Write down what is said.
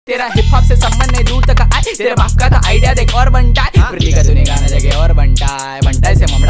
तेरा hip hop से संबंध नहीं दूर तक आए, तेरे बाप का था आइडिया देख और बनता है, का तूने गाना जगह और बनता है से ममड़ा